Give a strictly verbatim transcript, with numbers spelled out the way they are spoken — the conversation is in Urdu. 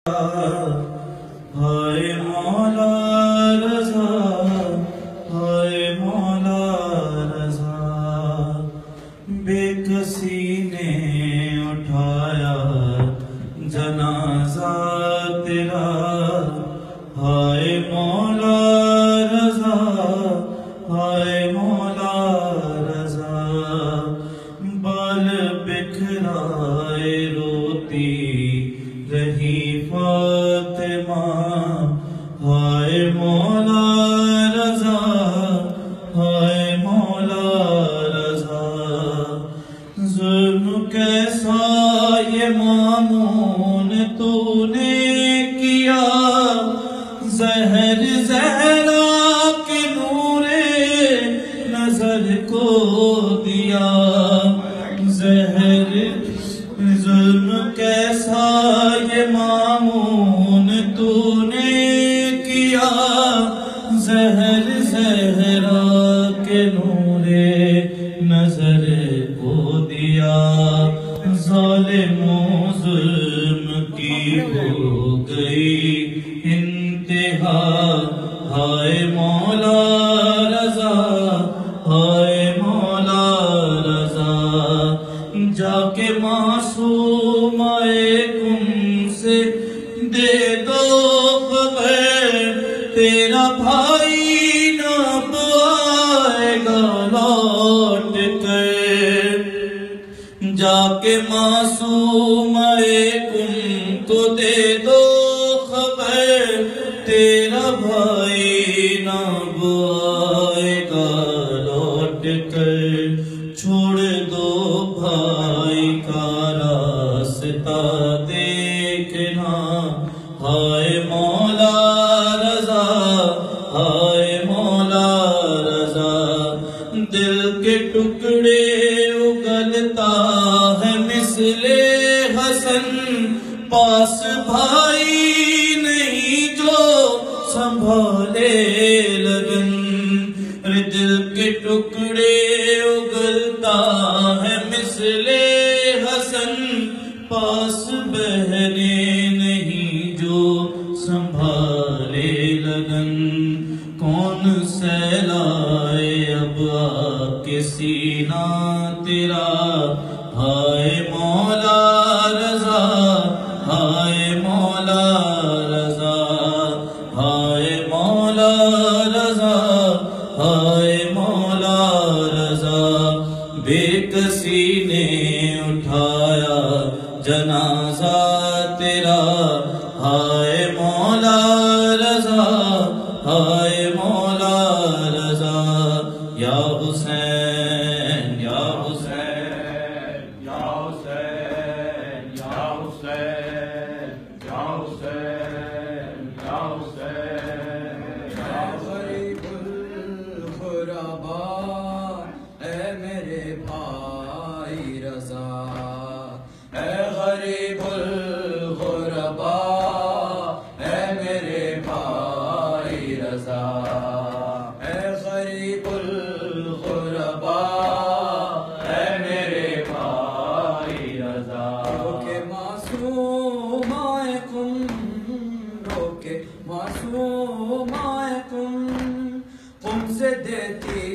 ہائے مولا رضا، ہائے مولا رضا، بے کسی نے اٹھایا جنازہ تیرا۔ ہائے مولا رضا، ہائے مولا رضا، بال بکھرائے روتی رہی فاطمہ۔ ہائے مولا رضا، ہائے مولا رضا، ظلم کیسا یہ مامون تو نے کیا، زہر زہرا کے نور نظر کو دیا۔ زہر ظلم کیسا یہ مامون تو نے کیا، زہر زہرا کے نور نظر کو دیا۔ ظالموں ظلم کی ہو گئی انتہا، ہائے مولا رضا، ہائے مولا رضا، جا کے معصومائے کم سے دے دو خبر، تیرا بھائی نہ آئے گا لوٹ کر۔ جا کے معصومائے کم کو دے دو خبر، تیرا بھائی نہ آئے گا لوٹ کر۔ چھوڑ دو بھائی کا راستہ دیکھنا، ہائے مولا رضا، ہائے مولا رضا، دل کے ٹکڑے اگلتا ہے مثل حسن، پاس بھائی نہیں جو سنبھالے لگن۔ دل کے ٹکڑے اگلتا ہے مثل حسن، پاس بہنیں نہیں جو سنبھالے لگن۔ کون سیلائے اب آ کے سینہ تیرا، ہائے مولا رضا، ہائے مولا رضا، ہائے مولا رضا، ہائے مولا رضا، بے کسی نے اٹھایا جنازہ تیرا۔ ہائے مولا رضا، ہائے مولا رضا، یا حسین یا حسین یا حسین یا حسین یا حسین یا حسین یا غریب الغرباء، اے میرے بھائی رضا، اے غریب الغرباء، اے میرے بھائی رضا، اے غریب الغرباء، اے میرے بھائی رضا۔ روکے معصومائے کم، روکے معصومائے کم، قم سے دیتی